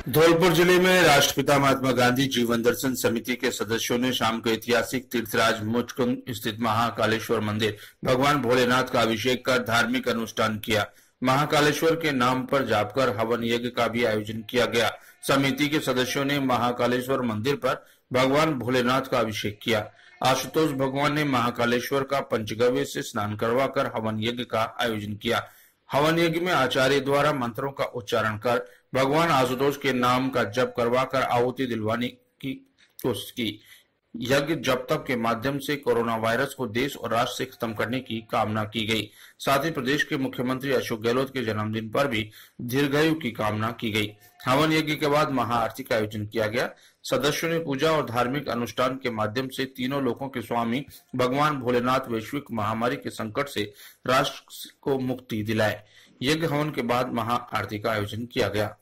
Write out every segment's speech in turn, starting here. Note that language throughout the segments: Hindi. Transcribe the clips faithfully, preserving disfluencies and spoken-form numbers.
धौलपुर जिले में राष्ट्रपिता महात्मा गांधी जीवन दर्शन समिति के सदस्यों ने शाम को ऐतिहासिक तीर्थराज मुचकुंद स्थित महाकालेश्वर मंदिर भगवान भोलेनाथ का अभिषेक कर धार्मिक अनुष्ठान किया। महाकालेश्वर के नाम पर जाप कर हवन यज्ञ का भी आयोजन किया गया। समिति के सदस्यों ने महाकालेश्वर मंदिर पर भगवान भोलेनाथ का अभिषेक किया। आशुतोष भगवान ने महाकालेश्वर का पंचगव्य से स्नान करवाकर हवन यज्ञ का आयोजन किया। हवन यज्ञ में आचार्य द्वारा मंत्रों का उच्चारण कर भगवान आशुतोष के नाम का जप करवाकर आहुति दिलवाने की कोशिश की। यज्ञ जप तप के माध्यम से कोरोना वायरस को देश और राष्ट्र से खत्म करने की कामना की गई। साथ ही प्रदेश के मुख्यमंत्री अशोक गहलोत के जन्मदिन पर भी दीर्घायु की कामना की गई। हवन यज्ञ के बाद महाआरती का आयोजन किया गया। सदस्यों ने पूजा और धार्मिक अनुष्ठान के माध्यम से तीनों लोकों के स्वामी भगवान भोलेनाथ वैश्विक महामारी के संकट से राष्ट्र को मुक्ति दिलाए। यज्ञ हवन के बाद महाआरती का आयोजन किया गया।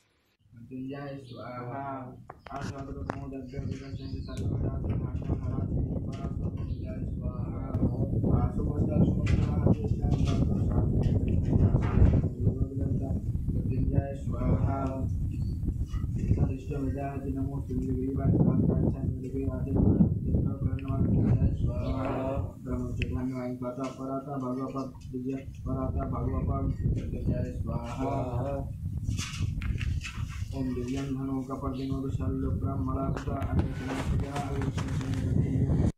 ओम दिव्यं धनो कपर्दिनो विशालो ब्रह्मणास्ता अन्यतमस्य